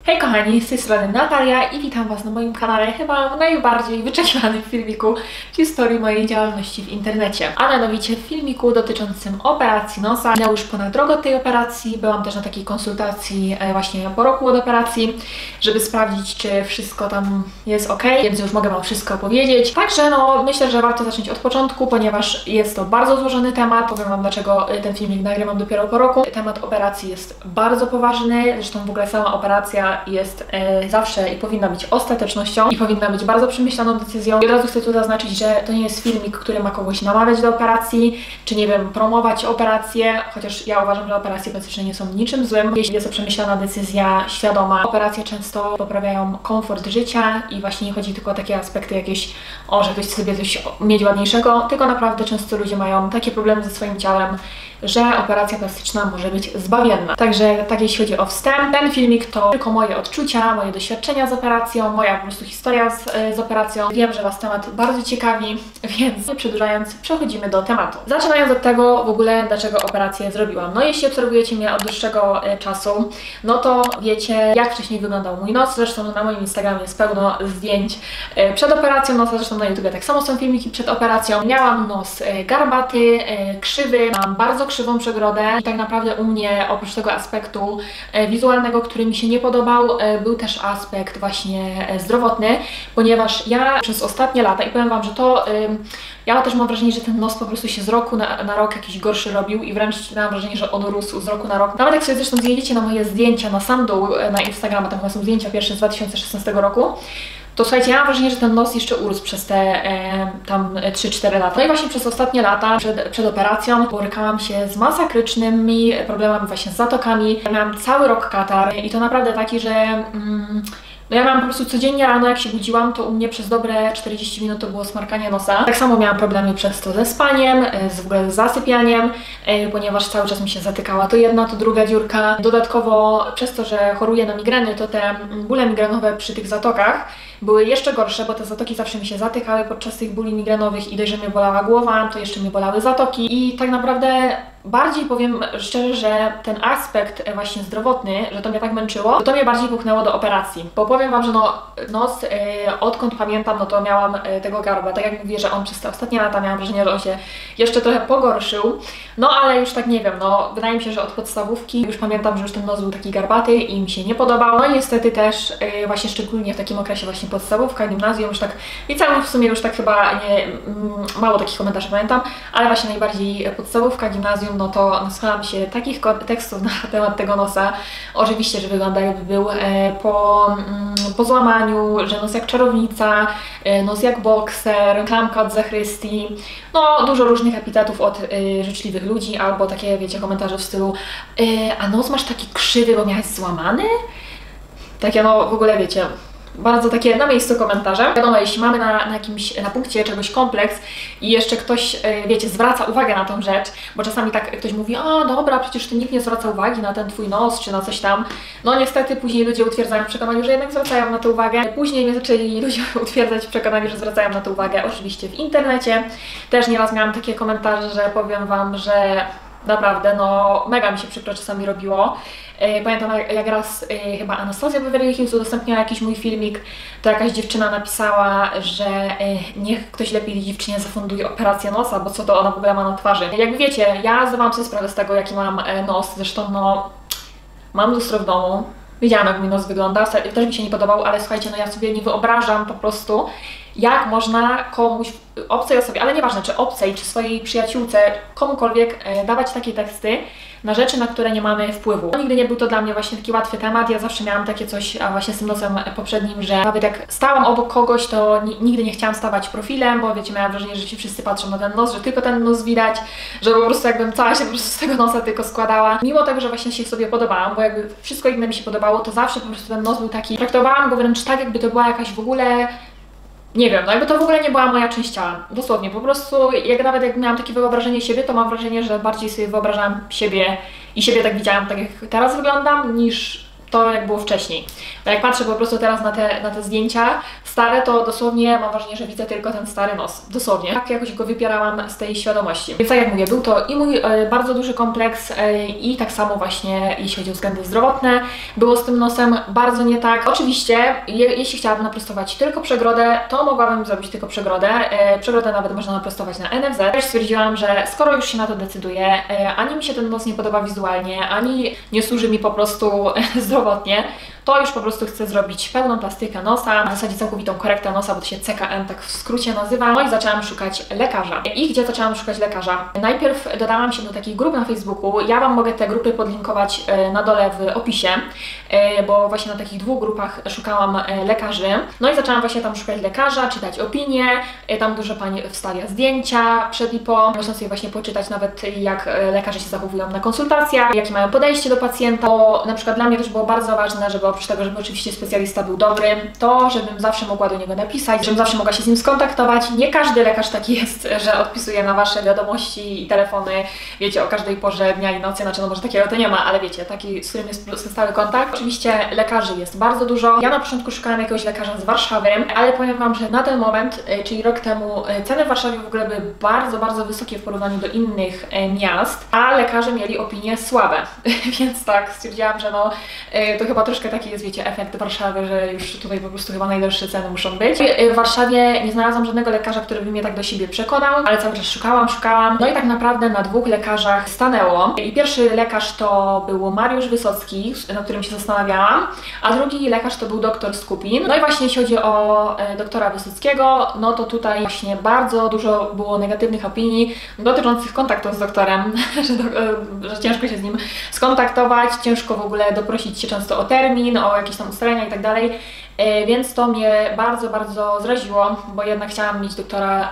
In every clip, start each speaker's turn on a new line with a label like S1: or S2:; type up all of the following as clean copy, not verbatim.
S1: Hej kochani, z tej strony Natalia i witam Was na moim kanale, chyba w najbardziej wyczekiwanym filmiku w historii mojej działalności w internecie. A mianowicie w filmiku dotyczącym operacji nosa. Minęło już ponad rok od tej operacji, byłam też na takiej konsultacji właśnie po roku od operacji, żeby sprawdzić, czy wszystko tam jest ok, więc już mogę Wam wszystko opowiedzieć. Także no, myślę, że warto zacząć od początku, ponieważ jest to bardzo złożony temat. Powiem Wam, dlaczego ten filmik nagrywam dopiero po roku. Temat operacji jest bardzo poważny, zresztą w ogóle sama operacja jest zawsze i powinna być ostatecznością i powinna być bardzo przemyślaną decyzją. I od razu chcę tu zaznaczyć, że to nie jest filmik, który ma kogoś namawiać do operacji, czy nie wiem, promować operację, chociaż ja uważam, że operacje plastyczne nie są niczym złym. Jeśli jest to przemyślana decyzja, świadoma, operacje często poprawiają komfort życia i właśnie nie chodzi tylko o takie aspekty jakieś, że ktoś chce sobie coś mieć ładniejszego, tylko naprawdę często ludzie mają takie problemy ze swoim ciałem, że operacja plastyczna może być zbawienna. Także tak jeśli chodzi o wstęp. Ten filmik to tylko moje odczucia, moje doświadczenia z operacją, moja po prostu historia z operacją. Wiem, że Was temat bardzo ciekawi, więc nie przedłużając, przechodzimy do tematu. Zaczynając od tego w ogóle, dlaczego operację zrobiłam. No jeśli obserwujecie mnie od dłuższego czasu, no to wiecie, jak wcześniej wyglądał mój nos. Zresztą na moim Instagramie jest pełno zdjęć przed operacją nosa, zresztą na YouTubie tak samo są filmiki przed operacją. Miałam nos garbaty, krzywy, mam bardzo krzywą przegrodę i tak naprawdę u mnie oprócz tego aspektu wizualnego, który mi się nie podobał, był też aspekt właśnie zdrowotny, ponieważ ja przez ostatnie lata i powiem Wam, że to ja też mam wrażenie, że ten nos po prostu się z roku na rok jakiś gorszy robił i wręcz mam wrażenie, że on rósł z roku na rok. Nawet jak sobie zresztą zjedziecie na moje zdjęcia na sam dół na Instagrama, tam chyba są zdjęcia pierwsze z 2016 roku, to słuchajcie, ja mam wrażenie, że ten nos jeszcze urósł przez te tam 3-4 lata. No i właśnie przez ostatnie lata, przed operacją, borykałam się z masakrycznymi problemami właśnie z zatokami. Miałam cały rok katar i to naprawdę taki, że no ja miałam po prostu codziennie rano, jak się budziłam, to u mnie przez dobre 40 minut to było smarkanie nosa. Tak samo miałam problemy przez to ze spaniem, w ogóle z zasypianiem, ponieważ cały czas mi się zatykała to jedna, to druga dziurka. Dodatkowo przez to, że choruję na migreny, to te bóle migrenowe przy tych zatokach były jeszcze gorsze, bo te zatoki zawsze mi się zatykały podczas tych bóli migrenowych i dość, że mnie bolała głowa, to jeszcze mnie bolały zatoki i tak naprawdę bardziej powiem szczerze, że ten aspekt właśnie zdrowotny, że to mnie tak męczyło, to mnie bardziej popchnęło do operacji. Bo powiem Wam, że no, nos, odkąd pamiętam, no to miałam tego garba. Tak jak mówię, że on przez te ostatnie lata miałam wrażenie, że on się jeszcze trochę pogorszył. No ale już tak nie wiem, no wydaje mi się, że od podstawówki już pamiętam, że już ten nos był taki garbaty i mi się nie podobał. No i niestety też właśnie szczególnie w takim okresie właśnie podstawówka, gimnazjum, już tak liceum w sumie już tak chyba nie, mało takich komentarzy pamiętam, ale właśnie najbardziej podstawówka, gimnazjum, no to nasłuchałam się takich tekstów na temat tego nosa. Oczywiście, że wygląda jakby był po złamaniu, że nos jak czarownica, nos jak bokser, klamka od zachrystii. No dużo różnych epitetów od życzliwych ludzi, albo takie, wiecie, komentarze w stylu a nos masz taki krzywy, bo miałeś złamany? Takie no w ogóle wiecie, bardzo takie na miejscu komentarze. Wiadomo, jeśli mamy na punkcie czegoś kompleks i jeszcze ktoś, wiecie, zwraca uwagę na tą rzecz, bo czasami tak ktoś mówi, a dobra, przecież ty nikt nie zwraca uwagi na ten twój nos, czy na coś tam. No niestety później ludzie utwierdzają w przekonaniu, że jednak zwracają na to uwagę. Później mnie zaczęli ludzie utwierdzać w przekonaniu, że zwracają na to uwagę, oczywiście w internecie. Też nieraz miałam takie komentarze, że powiem Wam, że naprawdę, no mega mi się przykro czasami robiło. Pamiętam jak raz chyba Anastazja Beverly Hills udostępniała jakiś mój filmik, to jakaś dziewczyna napisała, że niech ktoś lepiej dziewczynie zafunduje operację nosa, bo co to ona w ogóle ma na twarzy. Jak wiecie, ja zdawałam sobie sprawę z tego, jaki mam nos, zresztą no mam lustro w domu. Wiedziałam, jak mój nos wygląda, też mi się nie podobał, ale słuchajcie, no ja sobie nie wyobrażam po prostu, jak można komuś, obcej osobie, ale nieważne czy obcej, czy swojej przyjaciółce, komukolwiek dawać takie teksty na rzeczy, na które nie mamy wpływu. Nigdy nie był to dla mnie właśnie taki łatwy temat, ja zawsze miałam takie coś, a właśnie z tym nosem poprzednim, że nawet jak stałam obok kogoś, to nigdy nie chciałam stawać profilem, bo wiecie, miałam wrażenie, że się wszyscy patrzą na ten nos, że tylko ten nos widać, że po prostu jakbym cała się po prostu z tego nosa tylko składała. Mimo tego, że właśnie się sobie podobałam, bo jakby wszystko inne mi się podobało, to zawsze po prostu ten nos był taki, traktowałam go wręcz tak, jakby to była jakaś w ogóle, nie wiem, no jakby to w ogóle nie była moja część ciała. Dosłownie, po prostu nawet jak miałam takie wyobrażenie siebie, to mam wrażenie, że bardziej sobie wyobrażałam siebie i siebie tak widziałam, tak jak teraz wyglądam, niż to jak było wcześniej. Bo jak patrzę po prostu teraz na te zdjęcia stare, to dosłownie mam wrażenie, że widzę tylko ten stary nos. Dosłownie. Tak jakoś go wypierałam z tej świadomości. Więc tak jak mówię, był to i mój bardzo duży kompleks i tak samo właśnie jeśli chodzi o względy zdrowotne, było z tym nosem bardzo nie tak. Oczywiście, jeśli chciałabym naprostować tylko przegrodę, to mogłabym zrobić tylko przegrodę. Przegrodę nawet można naprostować na NFZ. Też stwierdziłam, że skoro już się na to decyduję, ani mi się ten nos nie podoba wizualnie, ani nie służy mi po prostu zdrowotnie, to już po prostu chcę zrobić pełną plastykę nosa, w zasadzie całkowitą korektę nosa, bo to się CKM tak w skrócie nazywa. No i zaczęłam szukać lekarza. I gdzie zaczęłam szukać lekarza? Najpierw dodałam się do takich grup na Facebooku. Ja Wam mogę te grupy podlinkować na dole w opisie, bo właśnie na takich dwóch grupach szukałam lekarzy. No i zaczęłam właśnie tam szukać lekarza, czytać opinie. Tam dużo pań wstawia zdjęcia przed i po. Można sobie właśnie poczytać nawet, jak lekarze się zachowują na konsultacjach, jakie mają podejście do pacjenta. Bo na przykład dla mnie też było bardzo ważne, żeby oprócz tego, żeby oczywiście specjalista był dobry, to żebym zawsze mogła do niego napisać, żebym zawsze mogła się z nim skontaktować. Nie każdy lekarz taki jest, że odpisuje na Wasze wiadomości i telefony, wiecie, o każdej porze dnia i nocy, znaczy no może takiego to nie ma, ale wiecie, taki, z którym jest stały kontakt. Oczywiście lekarzy jest bardzo dużo. Ja na początku szukałam jakiegoś lekarza z Warszawy, ale powiem Wam, że na ten moment, czyli rok temu, ceny w Warszawie w ogóle były bardzo, bardzo wysokie w porównaniu do innych miast, a lekarze mieli opinie słabe, więc tak, stwierdziłam, że no to chyba troszkę taki jest, wiecie, efekt Warszawy, że już tutaj po prostu chyba najdroższe ceny muszą być. W Warszawie nie znalazłam żadnego lekarza, który by mnie tak do siebie przekonał, ale cały czas szukałam. No i tak naprawdę na dwóch lekarzach stanęło. I pierwszy lekarz to był Mariusz Wysocki, nad którym się zastanawiałam, a drugi lekarz to był doktor Skupin. No i właśnie jeśli chodzi o doktora Wysockiego, no to tutaj właśnie bardzo dużo było negatywnych opinii dotyczących kontaktu z doktorem, że ciężko się z nim skontaktować, ciężko w ogóle doprosić się często o termin, o jakieś tam ustalenia i tak dalej. Więc to mnie bardzo, bardzo zraziło, bo jednak chciałam mieć doktora,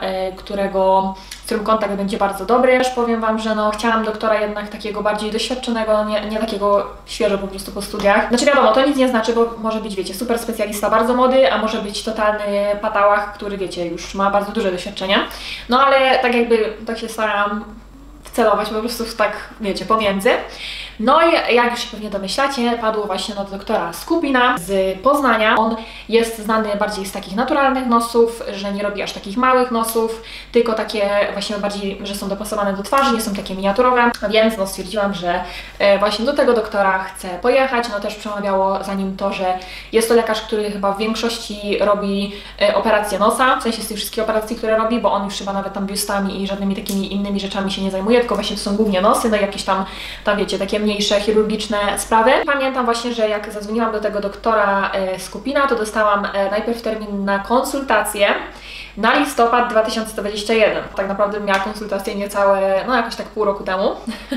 S1: z którym kontakt będzie bardzo dobry. Też powiem Wam, że no, chciałam doktora jednak takiego bardziej doświadczonego, nie takiego świeżo po prostu po studiach. Znaczy wiadomo, to nic nie znaczy, bo może być, wiecie, super specjalista, bardzo młody, a może być totalny patałach, który, wiecie, już ma bardzo duże doświadczenia. No ale tak jakby, tak się starałam wcelować po prostu tak, wiecie, pomiędzy. No i jak już się pewnie domyślacie, padło właśnie na doktora Skupina z Poznania. On jest znany bardziej z takich naturalnych nosów, że nie robi aż takich małych nosów, tylko takie właśnie bardziej, że są dopasowane do twarzy, nie są takie miniaturowe, więc no stwierdziłam, że właśnie do tego doktora chcę pojechać. No też przemawiało za nim to, że jest to lekarz, który chyba w większości robi operacje nosa, w sensie z tych wszystkich operacji, które robi, bo on już chyba nawet tam biustami i żadnymi takimi innymi rzeczami się nie zajmuje, tylko właśnie to są głównie nosy, no i jakieś tam wiecie, takie mniejsze chirurgiczne sprawy. Pamiętam właśnie, że jak zadzwoniłam do tego doktora Skupina, to dostałam najpierw termin na konsultację na listopad 2021. Tak naprawdę miała konsultację niecałe, no jakoś tak pół roku temu,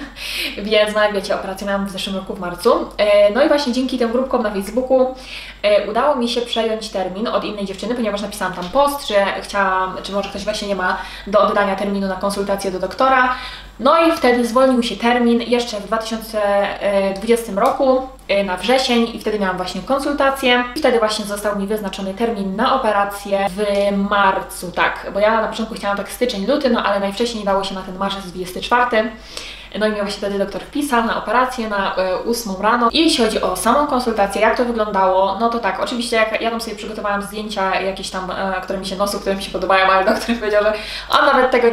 S1: więc no jak wiecie, operację miałam w zeszłym roku w marcu. No i właśnie dzięki tym grupkom na Facebooku udało mi się przejąć termin od innej dziewczyny, ponieważ napisałam tam post, że chciałam, czy może ktoś właśnie nie ma do oddania terminu na konsultację do doktora. No i wtedy zwolnił się termin jeszcze w 2020 roku na wrzesień i wtedy miałam właśnie konsultację. I wtedy właśnie został mi wyznaczony termin na operację w marcu, tak, bo ja na początku chciałam tak styczeń, luty, no ale najwcześniej dało się na ten marzec 24. No i mnie właśnie wtedy doktor wpisał na operację na 8 rano. I jeśli chodzi o samą konsultację, jak to wyglądało, no to tak, oczywiście jak ja tam sobie przygotowałam zdjęcia jakieś tam, które mi się podobają, ale doktor powiedział, że on nawet tego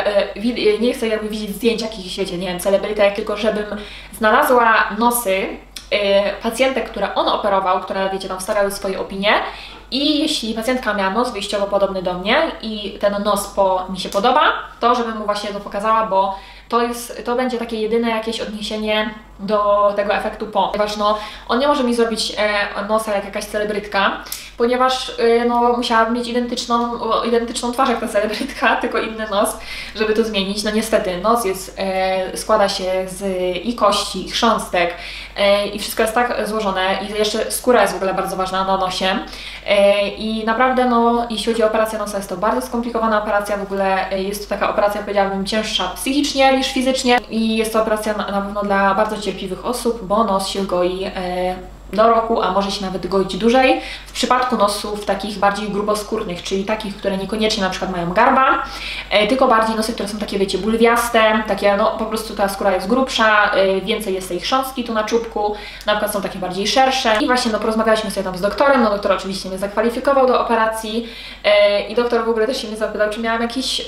S1: nie chce jakby widzieć zdjęć jakichś, wiecie, nie wiem, celebrytek, tylko żebym znalazła nosy pacjentek, które on operował, które, wiecie, tam wstawiały swoje opinie. I jeśli pacjentka miała nos wyjściowo podobny do mnie i ten nos mi się podoba, to żebym mu właśnie to pokazała, bo to będzie takie jedyne jakieś odniesienie do tego efektu po. Ponieważ no, on nie może mi zrobić nosa jak jakaś celebrytka, ponieważ no, musiałabym mieć identyczną twarz jak ta celebrytka, tylko inny nos, żeby to zmienić. No niestety, nos składa się i kości, i chrząstek, i wszystko jest tak złożone i jeszcze skóra jest w ogóle bardzo ważna na nosie. I naprawdę, no, jeśli chodzi o operację nosa, jest to bardzo skomplikowana operacja, w ogóle jest to taka operacja, powiedziałabym, cięższa psychicznie niż fizycznie i jest to operacja na pewno dla bardzo cierpliwych osób, bo nos się goi do roku, a może się nawet goić dłużej. W przypadku nosów takich bardziej gruboskórnych, czyli takich, które niekoniecznie na przykład mają garba, tylko bardziej nosy, które są takie, wiecie, bulwiaste, takie, no po prostu ta skóra jest grubsza, więcej jest tej chrząstki tu na czubku, na przykład są takie bardziej szersze. I właśnie, no porozmawialiśmy sobie tam z doktorem, no doktor oczywiście mnie zakwalifikował do operacji i doktor w ogóle też się mnie zapytał, czy miałam jakiś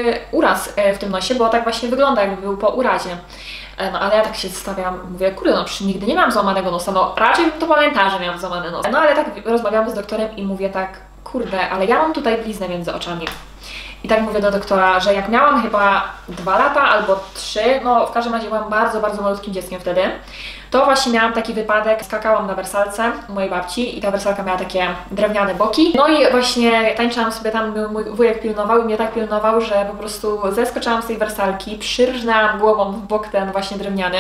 S1: uraz w tym nosie, bo tak właśnie wygląda, jakby był po urazie. No ale ja tak się zastanawiam, mówię, kurde, no przecież nigdy nie miałam złamanego nosa, no raczej bym to pamiętała, że miałam złamany nos. No ale tak rozmawiamy z doktorem i mówię tak, kurde, ale ja mam tutaj bliznę między oczami. I tak mówię do doktora, że jak miałam chyba 2 lata albo 3, no w każdym razie byłam bardzo, bardzo malutkim dzieckiem wtedy, to właśnie miałam taki wypadek, skakałam na wersalce u mojej babci i ta wersalka miała takie drewniane boki. No i właśnie tańczyłam sobie tam, mój wujek pilnował i mnie tak pilnował, że po prostu zeskoczyłam z tej wersalki, przyrżnęłam głową w bok ten właśnie drewniany.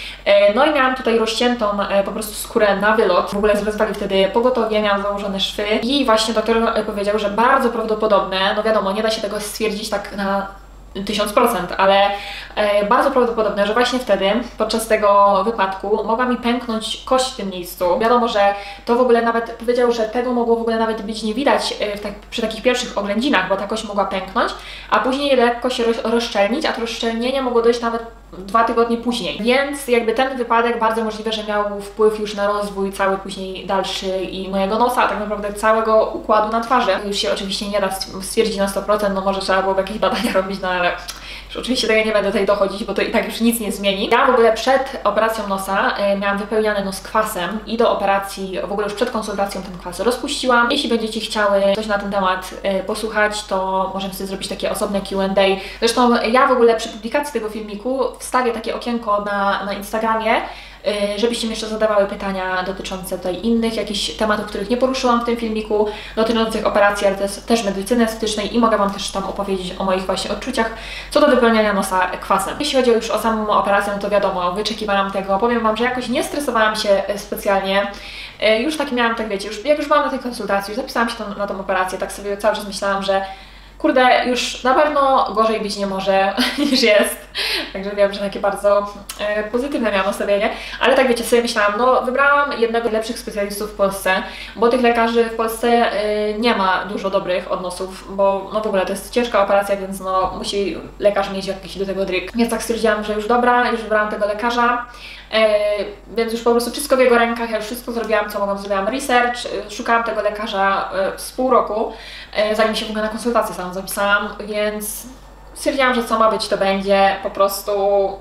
S1: No i miałam tutaj rozciętą po prostu skórę na wylot. W ogóle wezwali wtedy pogotowie, miałam założone szwy i właśnie doktor powiedział, że bardzo prawdopodobne, no wiadomo, nie da się tego stwierdzić tak na 1000%, ale bardzo prawdopodobne, że właśnie wtedy, podczas tego wypadku, mogła mi pęknąć kość w tym miejscu. Wiadomo, że to w ogóle nawet powiedział, że tego mogło w ogóle nawet być nie widać przy takich pierwszych oględzinach, bo ta kość mogła pęknąć, a później lekko się rozszczelnić, a to rozszczelnienie mogło dojść nawet 2 tygodnie później. Więc jakby ten wypadek bardzo możliwe, że miał wpływ już na rozwój cały później dalszy i mojego nosa, a tak naprawdę całego układu na twarzy. Już się oczywiście nie da stwierdzić na 100%, no może trzeba byłoby jakieś badania robić, no ale już oczywiście tego nie będę tutaj dochodzić, bo to i tak już nic nie zmieni. Ja w ogóle przed operacją nosa miałam wypełniany nos kwasem i do operacji, w ogóle już przed konsultacją ten kwas rozpuściłam. Jeśli będziecie chciały coś na ten temat posłuchać, to możemy sobie zrobić takie osobne Q&A. Zresztą ja w ogóle przy publikacji tego filmiku wstawię takie okienko na Instagramie, żebyście mi jeszcze zadawały pytania dotyczące tutaj innych jakichś tematów, których nie poruszyłam w tym filmiku, dotyczących operacji, ale też medycyny estetycznej i mogę Wam też tam opowiedzieć o moich właśnie odczuciach co do wypełniania nosa kwasem. Jeśli chodzi już o samą operację, no to wiadomo, wyczekiwałam tego. Powiem Wam, że jakoś nie stresowałam się specjalnie. Już tak miałam, tak wiecie, jak już byłam na tej konsultacji, już zapisałam się na tą operację, tak sobie cały czas myślałam, że kurde, już na pewno gorzej być nie może niż jest. Także wiem, że takie bardzo pozytywne miałam nastawienie. Ale tak wiecie, sobie myślałam, no wybrałam jednego z lepszych specjalistów w Polsce, bo tych lekarzy w Polsce nie ma dużo dobrych odnosów, bo no w ogóle to jest ciężka operacja, więc no musi lekarz mieć jakiś do tego dryg. Więc tak stwierdziłam, że już dobra, już wybrałam tego lekarza. Więc już po prostu wszystko w jego rękach, ja już wszystko zrobiłam, co mogłam, zrobiłam research, szukałam tego lekarza z pół roku, zanim się w ogóle na konsultację samą zapisałam, więc stwierdziłam, że co ma być, to będzie, po prostu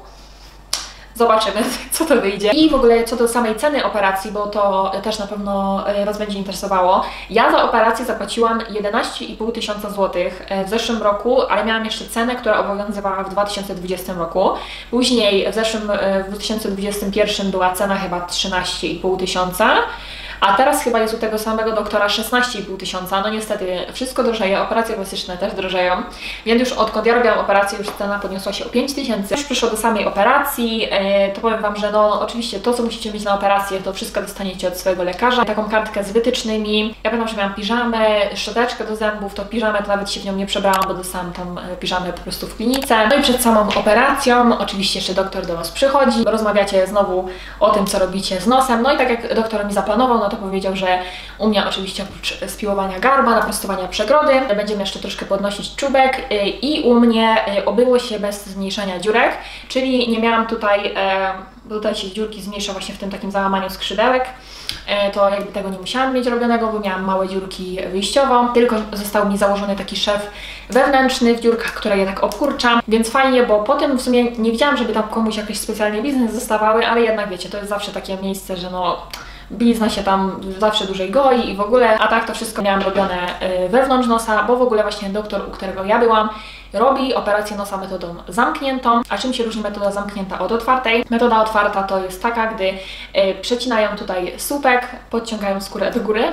S1: zobaczymy, co to wyjdzie. I w ogóle co do samej ceny operacji, bo to też na pewno Was będzie interesowało. Ja za operację zapłaciłam 11,5 tysiąca złotych w zeszłym roku, ale miałam jeszcze cenę, która obowiązywała w 2020 roku. Później w 2021 była cena chyba 13,5 tysiąca. A teraz chyba jest u tego samego doktora 16,5 tysiąca. No niestety wszystko drożeje, operacje plastyczne też drożeją. Więc już odkąd ja robiłam operację, już cena podniosła się o 5 tysięcy. Już przyszło do samej operacji, to powiem Wam, że no oczywiście to, co musicie mieć na operację, to wszystko dostaniecie od swojego lekarza. Taką kartkę z wytycznymi. Ja pamiętam, że miałam piżamę, szczoteczkę do zębów, to piżamę to nawet się w nią nie przebrałam, bo dostałam tam piżamę po prostu w klinice. No i przed samą operacją oczywiście jeszcze doktor do Was przychodzi. Rozmawiacie znowu o tym, co robicie z nosem. No i tak jak doktor mi zaplanował, no to powiedział, że u mnie oczywiście oprócz spiłowania garba, naprostowania przegrody, będziemy jeszcze troszkę podnosić czubek i u mnie obyło się bez zmniejszania dziurek, czyli nie miałam tutaj, bo tutaj się dziurki zmniejsza właśnie w tym takim załamaniu skrzydełek, to jakby tego nie musiałam mieć robionego, bo miałam małe dziurki wyjściowo, tylko został mi założony taki szef wewnętrzny w dziurkach, które je tak obkurczam, więc fajnie, bo potem w sumie nie widziałam, żeby tam komuś jakieś specjalnie blizny zostawały, ale jednak wiecie, to jest zawsze takie miejsce, że no blizna się tam zawsze dłużej goi i w ogóle, a tak to wszystko miałam robione wewnątrz nosa, bo w ogóle właśnie doktor, u którego ja byłam, robi operację nosa metodą zamkniętą. A czym się różni metoda zamknięta od otwartej? Metoda otwarta to jest taka, gdy przecinają tutaj słupek, podciągają skórę do góry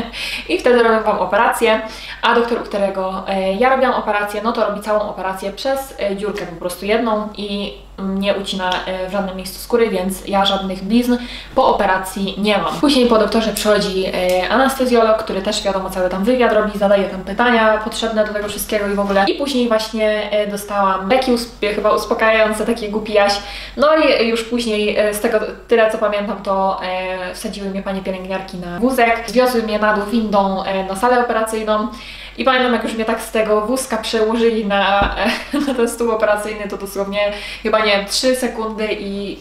S1: i wtedy robią Wam operację, a doktor, u którego ja robiłam operację, no to robi całą operację przez dziurkę po prostu jedną i nie ucina w żadnym miejscu skóry, więc ja żadnych blizn po operacji nie mam. Później po doktorze przychodzi anestezjolog, który też wiadomo cały tam wywiad robi, zadaje tam pytania potrzebne do tego wszystkiego i w ogóle. I później właśnie właśnie dostałam leki chyba uspokajające, takie głupi jaś. No i już później z tego tyle co pamiętam, to wsadziły mnie panie pielęgniarki na wózek, zwiozły mnie na dół windą na salę operacyjną. I pamiętam, jak już mnie tak z tego wózka przełożyli na ten stół operacyjny, to dosłownie chyba nie wiem, 3 sekundy i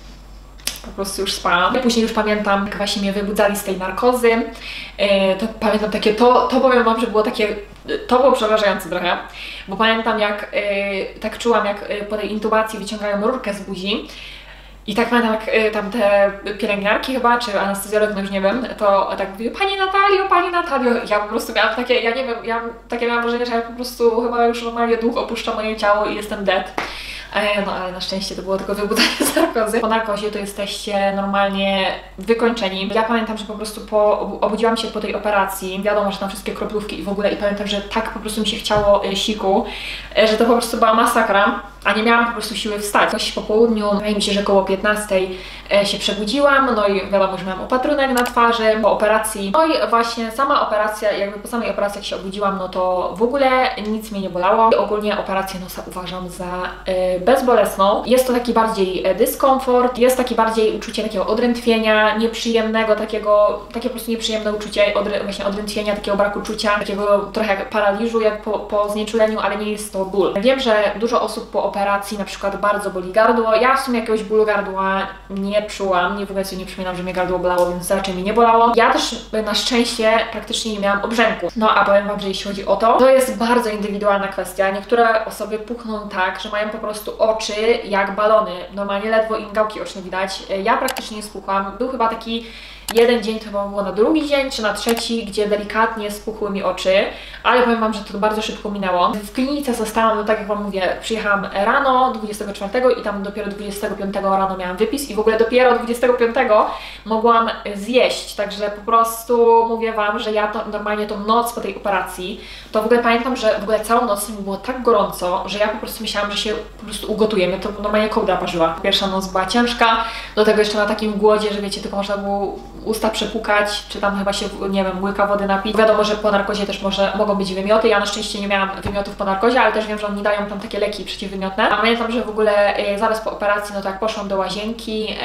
S1: po prostu już spałam. Później już pamiętam, jak właśnie mnie wybudzali z tej narkozy. To pamiętam takie, to powiem wam, że było takie, to było przerażające trochę, bo pamiętam jak tak czułam, jak po tej intubacji wyciągają rurkę z buzi. I tak pamiętam, jak tam te pielęgniarki chyba, czy anestezjolog, no już nie wiem, to tak mówiły, Pani Natalio, ja po prostu miałam takie, ja nie wiem, miałam wrażenie, że ja po prostu chyba już normalnie duch opuszcza moje ciało i jestem dead. No ale na szczęście to było tylko wybudzenie z narkozy. Po narkozie to jesteście normalnie wykończeni. Ja pamiętam, że po prostu obudziłam się po tej operacji, wiadomo, że tam wszystkie kroplówki i w ogóle, i pamiętam, że tak po prostu mi się chciało siku, że to po prostu była masakra, a nie miałam po prostu siły wstać. Coś po południu, wydaje mi się, że koło 15 się przebudziłam, no i wiadomo, że miałam opatrunek na twarzy po operacji. No i właśnie sama operacja, jakby po samej operacji jak się obudziłam, no to w ogóle nic mnie nie bolało. Ogólnie operację nosa uważam za bezbolesną. Jest to taki bardziej dyskomfort, jest taki bardziej uczucie takiego odrętwienia, nieprzyjemnego, takie po prostu nieprzyjemne uczucie właśnie odrętwienia, takiego braku czucia, takiego trochę jak paraliżu, jak po znieczuleniu, ale nie jest to ból. Wiem, że dużo osób po operacji na przykład bardzo boli gardło. Ja w sumie jakiegoś bólu gardła nie czułam, w ogóle sobie nie przypominam, że mnie gardło bolało, więc raczej mi nie bolało. Ja też na szczęście praktycznie nie miałam obrzęku. No a powiem wam, że jeśli chodzi o to jest bardzo indywidualna kwestia. Niektóre osoby puchną tak, że mają po prostu oczy jak balony. Normalnie ledwo im gałki oczne widać. Ja praktycznie nie spuchłam. Był chyba taki jeden dzień, to chyba było na drugi dzień, czy na trzeci, gdzie delikatnie spuchły mi oczy, ale powiem wam, że to bardzo szybko minęło. W klinice zostałam, no tak jak wam mówię, przyjechałam rano 24 i tam dopiero 25 rano miałam wypis i w ogóle dopiero 25 mogłam zjeść, także po prostu mówię wam, że ja to normalnie tą noc po tej operacji, to w ogóle pamiętam, że w ogóle całą noc mi było tak gorąco, że ja po prostu myślałam, że się po prostu ugotuję, mnie to normalnie kołdra parzyła. Pierwsza noc była ciężka, do tego jeszcze na takim głodzie, że wiecie, tylko można było usta przepukać, czy tam chyba się, nie wiem, łyka wody napić. Wiadomo, że po narkozie też mogą być wymioty. Ja na szczęście nie miałam wymiotów po narkozie, ale też wiem, że oni dają tam takie leki przeciwwymiotne. A pamiętam, że w ogóle zaraz po operacji, no tak, poszłam do łazienki,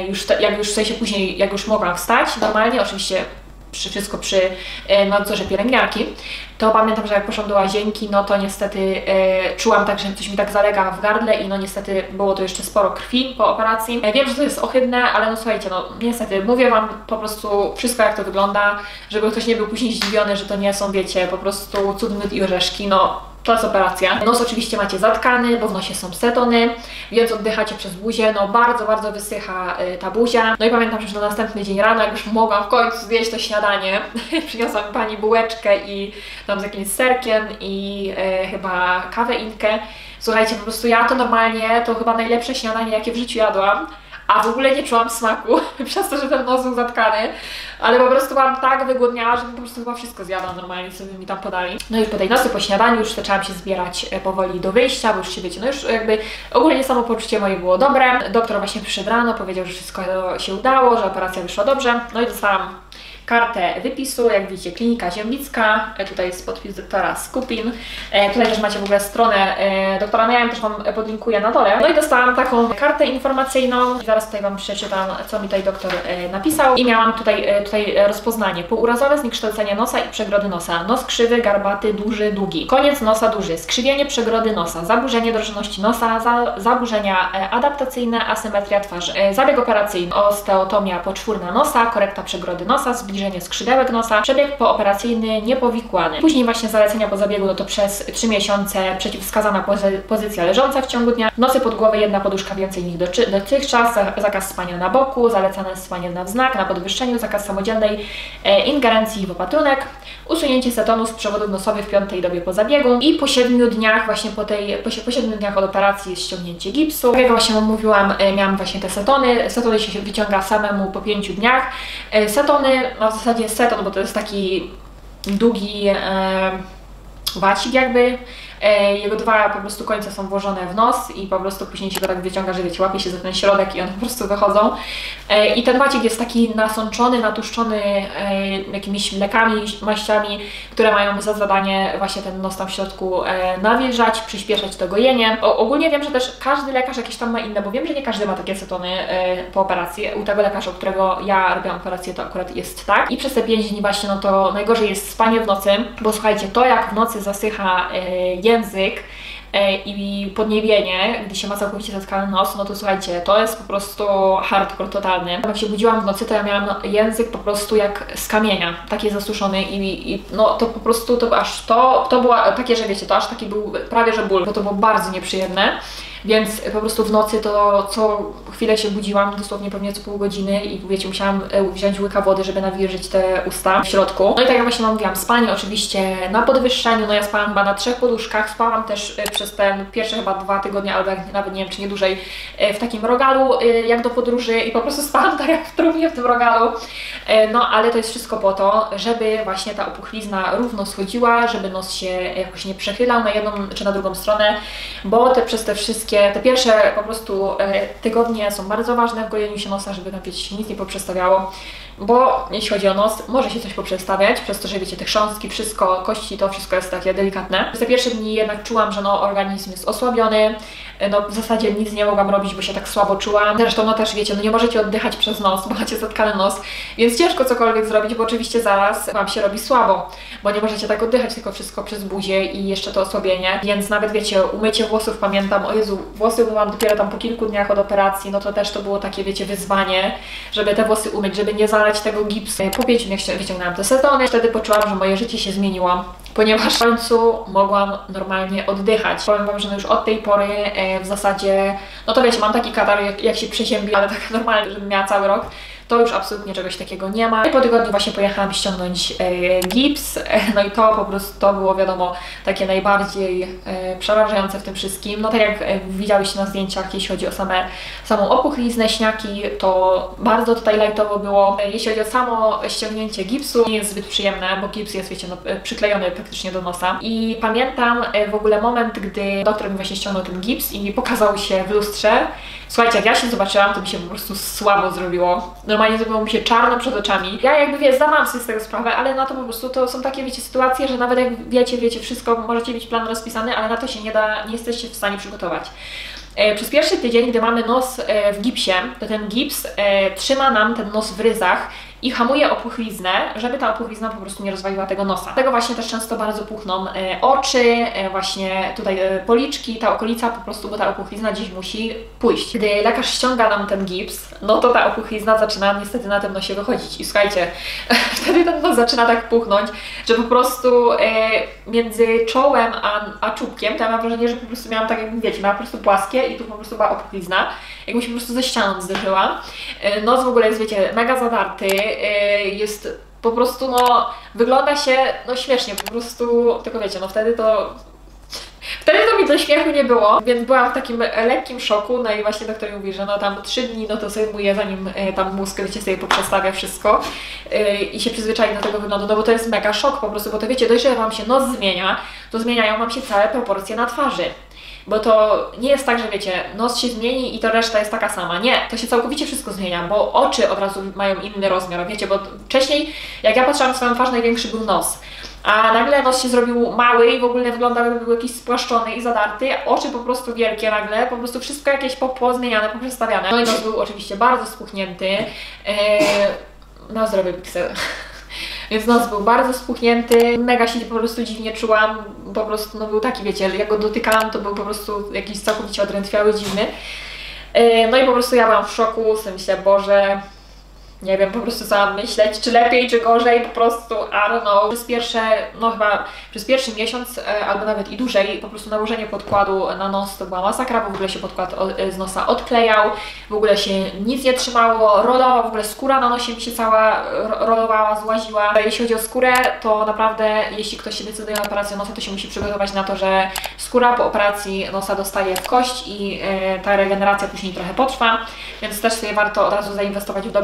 S1: jak już w sensie później, jak już mogłam wstać, normalnie, oczywiście wszystko przy nadzorze pielęgniarki, to pamiętam, że jak poszłam do łazienki, no to niestety czułam tak, że coś mi tak zalega w gardle i no niestety było to jeszcze sporo krwi po operacji. Wiem, że to jest ohydne, ale no słuchajcie, no niestety mówię wam po prostu wszystko, jak to wygląda, żeby ktoś nie był później zdziwiony, że to nie są, wiecie, po prostu cud, miód i orzeszki, no to jest operacja. Nos oczywiście macie zatkany, bo w nosie są setony, więc oddychacie przez buzię, no bardzo, bardzo wysycha ta buzia. No i pamiętam, że na następny dzień rano, jak już mogłam w końcu zjeść to śniadanie, przyniosła mi pani bułeczkę i tam z jakimś serkiem i chyba kawę inkę. Słuchajcie, po prostu ja to normalnie, to chyba najlepsze śniadanie, jakie w życiu jadłam. A w ogóle nie czułam smaku, przez to, że ten nos był zatkany, ale po prostu byłam tak wygłodniała, że po prostu chyba wszystko zjadłam normalnie, sobie mi tam podali. No i po tej nocy, po śniadaniu już zaczęłam się zbierać powoli do wyjścia, bo już się wiecie, no już jakby ogólnie samopoczucie moje było dobre. Doktor właśnie przyszedł rano, powiedział, że wszystko się udało, że operacja wyszła dobrze, no i dostałam kartę wypisu, jak widzicie, Klinika Ziemnicka, tutaj jest podpis doktora Skupin, tutaj też macie w ogóle stronę doktora, ja ją też wam podlinkuję na dole. No i dostałam taką kartę informacyjną, zaraz tutaj wam przeczytam, co mi tutaj doktor napisał i miałam tutaj rozpoznanie: półurazowe zniekształcenie nosa i przegrody nosa, nos krzywy, garbaty, duży, długi, koniec nosa duży, skrzywienie przegrody nosa, zaburzenie drożności nosa, zaburzenia adaptacyjne, asymetria twarzy, zabieg operacyjny, osteotomia poczwórna nosa, korekta przegrody nosa, zbliżenie skrzydełek nosa, przebieg pooperacyjny niepowikłany. Później właśnie zalecenia po zabiegu, no to przez 3 miesiące przeciwwskazana pozycja leżąca w ciągu dnia, nosy pod głowę, jedna poduszka więcej niż dotychczas, zakaz spania na boku, zalecane spanie na wznak, na podwyższeniu, zakaz samodzielnej ingerencji w opatrunek, usunięcie setonu z przewodów nosowych w 5. dobie po zabiegu i po 7 dniach, właśnie po 7 dniach od operacji jest ściągnięcie gipsu. Jak właśnie wam mówiłam, miałam właśnie te setony. Setony się wyciąga samemu po 5 dniach. Setony, no w zasadzie seton, bo to jest taki długi wacik jakby, Jego dwa po prostu końce są włożone w nos i po prostu później się go tak wyciąga, że wiecie, łapie się za ten środek i one po prostu wychodzą. I ten macik jest taki nasączony, natuszczony jakimiś mlekami, maściami, które mają za zadanie właśnie ten nos tam w środku nawilżać, przyspieszać to gojenie. Ogólnie wiem, że też każdy lekarz jakieś tam ma inne, bo wiem, że nie każdy ma takie cetony po operacji. U tego lekarza, u którego ja robiłam operację, to akurat jest tak. I przez te 5 dni właśnie, no to najgorzej jest spanie w nocy, bo słuchajcie, to jak w nocy zasycha język i podniebienie, gdy się ma całkowicie zatkany nos, no to słuchajcie, to jest po prostu hardcore totalny. Jak się budziłam w nocy, to ja miałam język po prostu jak z kamienia, taki zasuszony i no to po prostu, to było takie, że wiecie, to aż taki był prawie że ból, bo to było bardzo nieprzyjemne. Więc po prostu w nocy to co chwilę się budziłam, dosłownie pewnie co pół godziny i wiecie, musiałam wziąć łyka wody, żeby nawilżyć te usta w środku. No i tak jak właśnie mówiłam, spanie oczywiście na podwyższeniu, no ja spałam chyba na 3 poduszkach, spałam też przez ten pierwsze chyba 2 tygodnie, albo nawet nie wiem, czy nie dłużej, w takim rogalu, jak do podróży i po prostu spałam tak jak w trumnie w tym rogalu. No ale to jest wszystko po to, żeby właśnie ta opuchlizna równo schodziła, żeby nos się jakoś nie przechylał na jedną czy na drugą stronę, bo przez te wszystkie te pierwsze po prostu tygodnie są bardzo ważne w gojeniu się nosa, żeby tam wiecie, się nic nie poprzestawiało, bo jeśli chodzi o nos, może się coś poprzestawiać, przez to, że wiecie, te chrząstki, wszystko, kości, to wszystko jest takie delikatne. Przez te pierwsze dni jednak czułam, że no, organizm jest osłabiony, no w zasadzie nic nie mogłam robić, bo się tak słabo czułam. Zresztą no też wiecie, no nie możecie oddychać przez nos, bo macie zatkany nos, więc ciężko cokolwiek zrobić, bo oczywiście zaraz Wam się robi słabo, bo nie możecie tak oddychać, tylko wszystko przez buzię i jeszcze to osłabienie, więc nawet wiecie, umycie włosów, pamiętam, o Jezu, włosy umyłam dopiero tam po kilku dniach od operacji, no to też to było takie, wiecie, wyzwanie, żeby te włosy umyć, żeby nie zalać tego gipsu. Po 5 dniach wyciągnęłam te setony, wtedy poczułam, że moje życie się zmieniło, ponieważ w końcu mogłam normalnie oddychać. Powiem Wam, że no już od tej pory w zasadzie, no to wiecie, mam taki katar, jak się przeziębi, ale tak normalnie, żebym miała cały rok, to już absolutnie czegoś takiego nie ma. I po tygodniu właśnie pojechałam ściągnąć gips, no i to po prostu to było wiadomo takie najbardziej przerażające w tym wszystkim. No tak jak widziałyście na zdjęciach, jeśli chodzi o samą opuchliznę, śniaki, to bardzo tutaj lightowo było. Jeśli chodzi o samo ściągnięcie gipsu, nie jest zbyt przyjemne, bo gips jest, wiecie, no, przyklejony praktycznie do nosa. I pamiętam w ogóle moment, gdy doktor mi właśnie ściągnął ten gips i pokazał się w lustrze. Słuchajcie, jak ja się zobaczyłam, to mi się po prostu słabo zrobiło. Normalnie zrobiło mi się czarno przed oczami. Ja jakby, wiesz, zdawałam sobie z tego sprawę, ale na to po prostu to są takie, wiecie, sytuacje, że nawet jak wiecie wszystko, możecie mieć plan rozpisany, ale na to się nie da, nie jesteście w stanie przygotować. Przez pierwszy tydzień, gdy mamy nos w gipsie, to ten gips trzyma nam ten nos w ryzach i hamuje opuchliznę, żeby ta opuchlizna po prostu nie rozwaliła tego nosa. Dlatego właśnie też często bardzo puchną oczy, właśnie tutaj policzki, ta okolica po prostu, bo ta opuchlizna gdzieś musi pójść. Gdy lekarz ściąga nam ten gips, no to ta opuchlizna zaczyna niestety na tym nosie wychodzić. I słuchajcie, wtedy ten nos zaczyna tak puchnąć, że po prostu między czołem a czubkiem, to ja mam wrażenie, że po prostu miałam tak, jak wiecie, miałam po prostu płaskie i tu po prostu była opuchlizna. Jakby się po prostu ze ścianą zderzyła. Nos w ogóle jest, wiecie, mega zadarty, jest po prostu, no, wygląda się, no, śmiesznie, po prostu, tylko wiecie, no wtedy to mi do śmiechu nie było, więc byłam w takim lekkim szoku, no i właśnie doktor mówi, że no tam 3 dni, no to zajmuje, zanim tam mózg, wiecie, sobie poprzestawia wszystko i się przyzwyczai do tego wyglądu, no bo to jest mega szok po prostu, bo to wiecie, dość, że Wam się nos zmienia, to zmieniają Wam się całe proporcje na twarzy. Bo to nie jest tak, że wiecie, nos się zmieni i to reszta jest taka sama. Nie, to się całkowicie wszystko zmienia, bo oczy od razu mają inny rozmiar, wiecie, bo wcześniej, jak ja patrzyłam na swoją twarz, największy był nos. A nagle nos się zrobił mały i w ogóle wyglądał, jakby był jakiś spłaszczony i zadarty, oczy po prostu wielkie nagle, po prostu wszystko jakieś pozmieniane, poprzestawiane. No i nos był oczywiście bardzo spuchnięty. Na zdrowie Pixel. Więc nos był bardzo spuchnięty, mega się po prostu dziwnie czułam, po prostu no był taki, wiecie, jak go dotykałam, to był po prostu jakiś całkowicie odrętwiały, dziwny. No i po prostu ja byłam w szoku, sobie myślę, Boże, nie wiem po prostu co mam myśleć, czy lepiej, czy gorzej, po prostu, I don't know. Przez pierwszy miesiąc, albo nawet i dłużej, po prostu nałożenie podkładu na nos to była masakra, bo w ogóle się podkład z nosa odklejał, w ogóle się nic nie trzymało, rolował, w ogóle skóra na nosie mi się cała rolowała, złaziła. Jeśli chodzi o skórę, to naprawdę, jeśli ktoś się decyduje na operację nosa, to się musi przygotować na to, że skóra po operacji nosa dostaje w kość i ta regeneracja później trochę potrwa, więc też sobie warto od razu zainwestować w dobre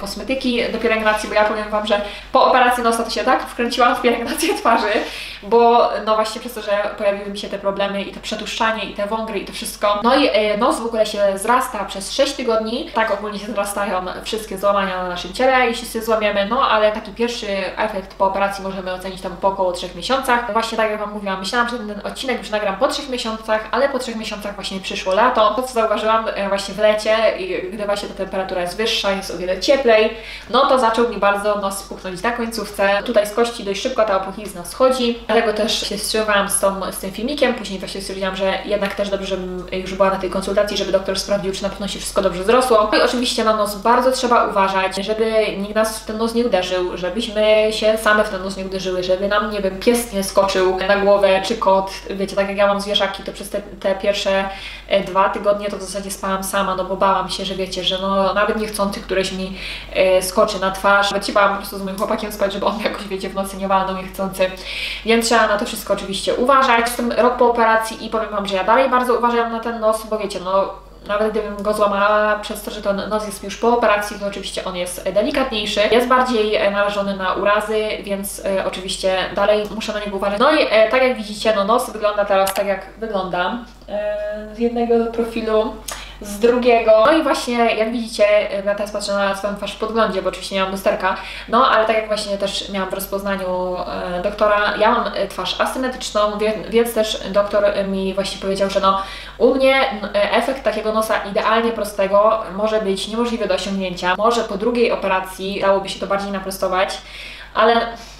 S1: kosmetyki do pielęgnacji, bo ja powiem Wam, że po operacji nosa to się tak wkręciłam w pielęgnację twarzy, bo no właśnie przez to, że pojawiły mi się te problemy i to przetłuszczanie i te wągry i to wszystko. No i nos w ogóle się zrasta przez 6 tygodni, tak ogólnie się zrastają wszystkie złamania na naszym ciele, jeśli się złamiemy, no ale taki pierwszy efekt po operacji możemy ocenić tam po około 3 miesiącach. Właśnie tak jak Wam mówiłam, myślałam, że ten odcinek już nagram po 3 miesiącach, ale po 3 miesiącach właśnie przyszło lato. To co zauważyłam właśnie w lecie, gdy właśnie ta temperatura jest wyższa, jest o wiele cieplej, no to zaczął mi bardzo nos puchnąć na końcówce. Tutaj z kości dość szybko ta opuchlizna schodzi, dlatego też się wstrzymałam z tym filmikiem. Później właśnie stwierdziłam, że jednak też dobrze, żebym już była na tej konsultacji, żeby doktor sprawdził, czy na pewno się wszystko dobrze zrosło. No i oczywiście na nos bardzo trzeba uważać, żeby nikt nas w ten nos nie uderzył, żebyśmy się same w ten nos nie uderzyły, żeby nam, nie wiem, pies nie skoczył na głowę, czy kot. Wiecie, tak jak ja mam zwierzaki, to przez te pierwsze 2 tygodnie to w zasadzie spałam sama, no bo bałam się, że wiecie, że no nawet niechcący któreś mi skoczy na twarz. Nawet się bałam po prostu z moim chłopakiem spać, żeby on jakoś, wiecie, w nocy nie walnął niechcący. Więc trzeba na to wszystko oczywiście uważać. Jestem rok po operacji i powiem Wam, że ja dalej bardzo uważam na ten nos, bo wiecie, no nawet gdybym go złamała przez to, że ten nos jest już po operacji, to oczywiście on jest delikatniejszy, jest bardziej narażony na urazy, więc oczywiście dalej muszę na niego uważać. No i tak jak widzicie, no nos wygląda teraz tak jak wygląda. Z jednego profilu, z drugiego. No i właśnie jak widzicie, ja teraz patrzę na swoją twarz w podglądzie, bo oczywiście nie mam lusterka, no ale tak jak właśnie też miałam w rozpoznaniu doktora, ja mam twarz asymetryczną, więc też doktor mi właśnie powiedział, że no u mnie efekt takiego nosa idealnie prostego może być niemożliwy do osiągnięcia. Może po drugiej operacji dałoby się to bardziej naprostować, ale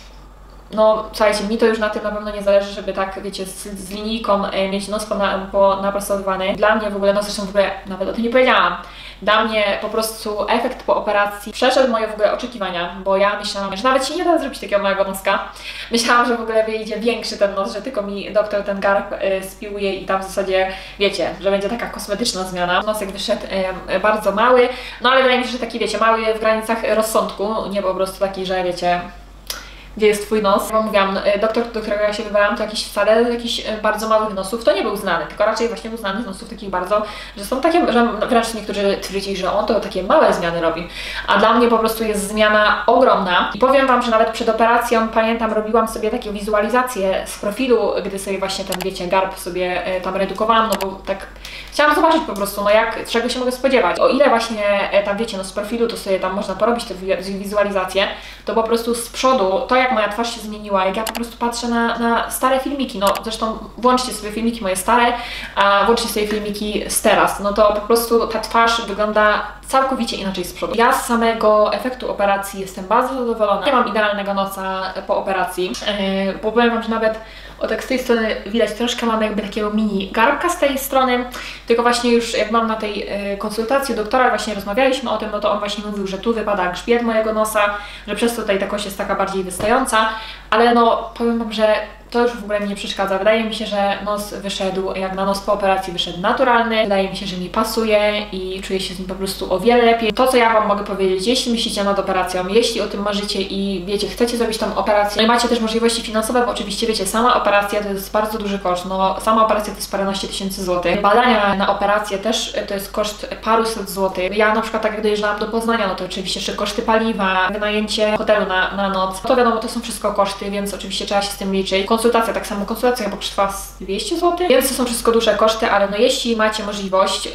S1: no słuchajcie, mi to już na tym na pewno nie zależy, żeby tak, wiecie, z linijką mieć nos naprostowany. Dla mnie w ogóle, no zresztą w ogóle nawet o tym nie powiedziałam, dla mnie po prostu efekt po operacji przeszedł moje w ogóle oczekiwania, bo ja myślałam, że nawet się nie da zrobić takiego małego noska. Myślałam, że w ogóle wyjdzie większy ten nos, że tylko mi doktor ten garb spiłuje i tam w zasadzie, wiecie, że będzie taka kosmetyczna zmiana. Nosek wyszedł bardzo mały, no ale wydaje mi się, że taki, wiecie, mały w granicach rozsądku, nie po prostu taki, że wiecie, gdzie jest Twój nos. Jak mówiłam, doktor, do którego ja się wybrałam, to jakiś bardzo małych nosów, to nie był znany, tylko raczej właśnie był znany z nosów takich bardzo, że są takie, że wręcz niektórzy twierdzili, że on to takie małe zmiany robi, a dla mnie po prostu jest zmiana ogromna. I powiem Wam, że nawet przed operacją, pamiętam, robiłam sobie takie wizualizacje z profilu, gdy sobie właśnie ten, wiecie, garb sobie tam redukowałam, no bo tak chciałam zobaczyć po prostu, no czego się mogę spodziewać. O ile właśnie tam, wiecie, no z profilu to sobie tam można porobić te wizualizacje, to po prostu z przodu, to jak moja twarz się zmieniła, jak ja po prostu patrzę na stare filmiki, no zresztą włączcie sobie filmiki moje stare, a włączcie sobie filmiki z teraz, no to po prostu ta twarz wygląda całkowicie inaczej z przodu. Ja z samego efektu operacji jestem bardzo zadowolona. Nie mam idealnego nosa po operacji, bo powiem Wam, że nawet tak z tej strony widać, troszkę mam jakby takiego mini garbka z tej strony, tylko właśnie już jak mam na tej konsultacji u doktora, właśnie rozmawialiśmy o tym, no to on właśnie mówił, że tu wypada grzbiet mojego nosa, że przez to tutaj ta kość jest taka bardziej wystająca, ale no powiem Wam, że to już w ogóle mi nie przeszkadza. Wydaje mi się, że nos wyszedł, jak na nos po operacji wyszedł naturalny. Wydaje mi się, że mi pasuje i czuję się z nim po prostu o wiele lepiej. To, co ja Wam mogę powiedzieć, jeśli myślicie nad operacją, jeśli o tym marzycie i wiecie, chcecie zrobić tą operację, no i macie też możliwości finansowe, bo oczywiście wiecie, sama operacja to jest bardzo duży koszt. No, sama operacja to jest paręnaście tysięcy złotych. Badania na operację też to jest koszt paruset złotych. Ja na przykład tak jak dojeżdżałam do Poznania, no to oczywiście jeszcze koszty paliwa, wynajęcie hotelu na noc. To wiadomo, to są wszystko koszty, więc oczywiście trzeba się z tym liczyć. Konsultacja, tak samo konsultacja chyba kosztowała 200 zł, więc to są wszystko duże koszty, ale no jeśli macie możliwość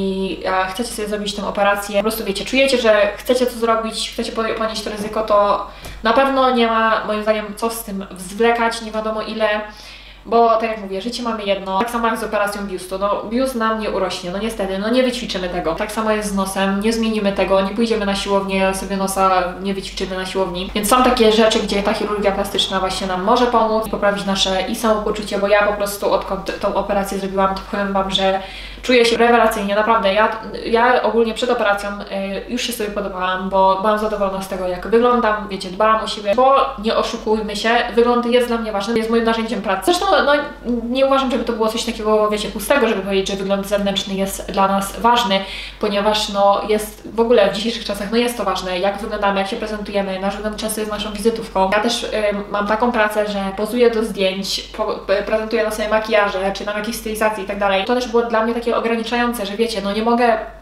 S1: i chcecie sobie zrobić tę operację, po prostu wiecie, czujecie, że chcecie to zrobić, chcecie ponieść to ryzyko, to na pewno nie ma moim zdaniem co z tym zwlekać, nie wiadomo ile. Bo tak jak mówię, życie mamy jedno, tak samo jak z operacją biustu, no biust nam nie urośnie, no niestety, no nie wyćwiczymy tego. Tak samo jest z nosem, nie zmienimy tego, nie pójdziemy na siłownię, sobie nosa nie wyćwiczymy na siłowni. Więc są takie rzeczy, gdzie ta chirurgia plastyczna właśnie nam może pomóc i poprawić nasze i samopoczucie, bo ja po prostu odkąd tą operację zrobiłam, to powiem Wam, że czuję się rewelacyjnie, naprawdę. Ja ogólnie przed operacją już się sobie podobałam, bo byłam zadowolona z tego, jak wyglądam, wiecie, dbałam o siebie, bo nie oszukujmy się, wygląd jest dla mnie ważny, jest moim narzędziem pracy. Zresztą no, nie uważam, żeby to było coś takiego, wiecie, pustego, żeby powiedzieć, że wygląd zewnętrzny jest dla nas ważny, ponieważ no jest w ogóle w dzisiejszych czasach, no jest to ważne, jak wyglądamy, jak się prezentujemy, nasz wygląd często jest naszą wizytówką. Ja też mam taką pracę, że pozuję do zdjęć, prezentuję na sobie makijaże, czy na jakiejś stylizacji i tak dalej. To też było dla mnie takie ograniczające, że wiecie, no nie mogę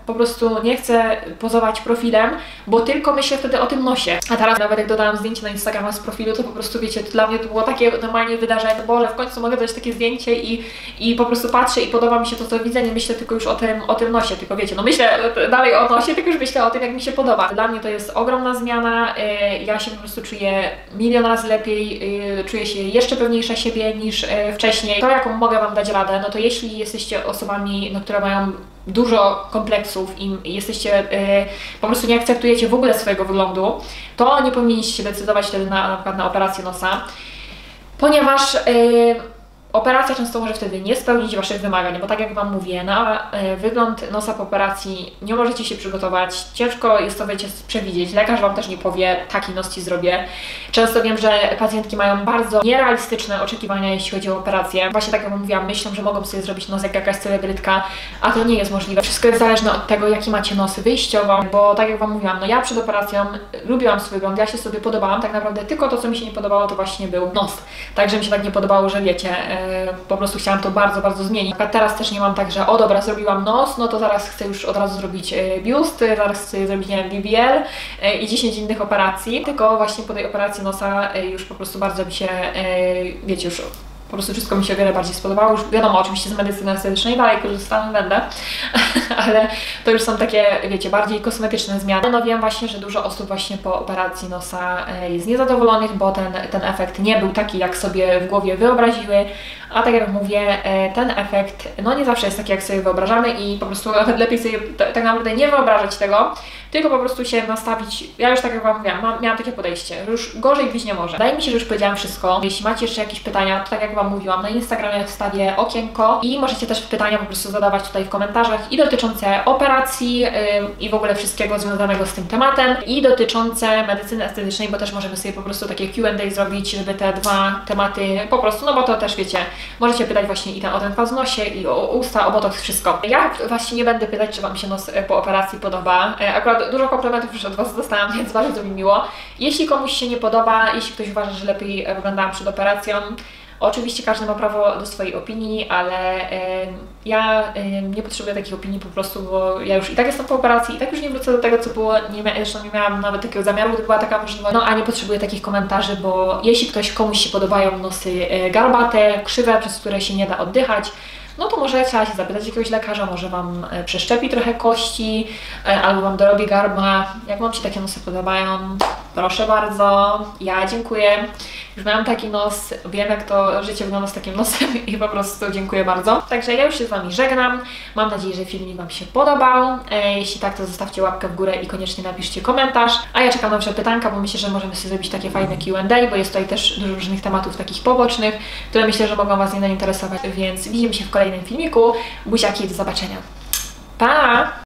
S1: Po prostu nie chcę pozować profilem, bo tylko myślę wtedy o tym nosie. A teraz nawet jak dodałam zdjęcie na Instagrama z profilu, to po prostu wiecie, to dla mnie to było takie normalnie wydarzenie, Boże, w końcu mogę dać takie zdjęcie i po prostu patrzę i podoba mi się to, co widzę, nie myślę tylko już o tym nosie, tylko wiecie, no myślę dalej o nosie, tylko już myślę o tym, jak mi się podoba. Dla mnie to jest ogromna zmiana, ja się po prostu czuję milion razy lepiej, czuję się jeszcze pewniejsza siebie niż wcześniej. To, jaką mogę Wam dać radę, no to jeśli jesteście osobami, no, które mają dużo kompleksów i jesteście, po prostu nie akceptujecie w ogóle swojego wyglądu, to nie powinniście się decydować wtedy na przykład na operację nosa, ponieważ operacja często może wtedy nie spełnić Waszych wymagań, bo tak jak Wam mówię, na wygląd nosa po operacji nie możecie się przygotować, ciężko jest to, wiecie, przewidzieć, lekarz Wam też nie powie, taki nos Ci zrobię. Często wiem, że pacjentki mają bardzo nierealistyczne oczekiwania, jeśli chodzi o operację. Właśnie tak jak Wam mówiłam, myślą, że mogą sobie zrobić nos jak jakaś celebrytka, a to nie jest możliwe. Wszystko jest zależne od tego, jaki macie nos wyjściowo, bo tak jak Wam mówiłam, no ja przed operacją lubiłam swój wygląd, ja się sobie podobałam, tak naprawdę tylko to, co mi się nie podobało, to właśnie był nos. Także mi się tak nie podobało, że wiecie, po prostu chciałam to bardzo, bardzo zmienić. A teraz też nie mam tak, że o dobra, zrobiłam nos, no to zaraz chcę już od razu zrobić biust, zaraz chcę zrobić, nie wiem, BBL i 10 innych operacji, tylko właśnie po tej operacji nosa już po prostu bardzo mi się, wiecie, już po prostu wszystko mi się o wiele bardziej spodobało. Już wiadomo, oczywiście z medycyny estetycznej dalej korzystam, będę, ale to już są takie, wiecie, bardziej kosmetyczne zmiany. No wiem właśnie, że dużo osób właśnie po operacji nosa jest niezadowolonych, bo ten efekt nie był taki, jak sobie w głowie wyobraziły, a tak jak mówię, ten efekt no nie zawsze jest taki, jak sobie wyobrażamy i po prostu nawet lepiej sobie tak naprawdę nie wyobrażać tego, tylko po prostu się nastawić. Ja już tak jak Wam mówiłam, miałam takie podejście, że już gorzej być nie może. Wydaje mi się, że już powiedziałam wszystko. Jeśli macie jeszcze jakieś pytania, to tak jak Wam mówiłam, na Instagramie wstawię okienko i możecie też pytania po prostu zadawać tutaj w komentarzach i dotyczące operacji i w ogóle wszystkiego związanego z tym tematem i dotyczące medycyny estetycznej, bo też możemy sobie po prostu takie Q&A zrobić, żeby te dwa tematy po prostu, no bo to też wiecie, możecie pytać właśnie i o ten kwas w nosie, i o usta, o botoks, wszystko. Ja właśnie nie będę pytać, czy Wam się nos po operacji podoba. Akurat dużo komplementów już od Was dostałam, więc bardzo mi miło. Jeśli komuś się nie podoba, jeśli ktoś uważa, że lepiej wyglądałam przed operacją, oczywiście każdy ma prawo do swojej opinii, ale ja nie potrzebuję takich opinii po prostu, bo ja już i tak jestem po operacji, i tak już nie wrócę do tego, co było, zresztą nie miałam nawet takiego zamiaru, gdy była taka możliwość, no a nie potrzebuję takich komentarzy, bo jeśli komuś się podobają nosy garbate, krzywe, przez które się nie da oddychać, no to może trzeba się zapytać jakiegoś lekarza, może Wam przeszczepi trochę kości, albo Wam dorobi garba. Jak Wam się takie nosy podobają, proszę bardzo, ja dziękuję. Już miałam taki nos, wiem jak to życie wygląda z takim nosem i po prostu dziękuję bardzo. Także ja już się z Wami żegnam. Mam nadzieję, że filmik Wam się podobał. Jeśli tak, to zostawcie łapkę w górę i koniecznie napiszcie komentarz. A ja czekam na Wasze pytanka, bo myślę, że możemy sobie zrobić takie fajne Q&A, bo jest tutaj też dużo różnych tematów takich pobocznych, które myślę, że mogą Was nie zainteresować. Więc widzimy się w kolejnym filmiku. Buziaki, do zobaczenia. Pa!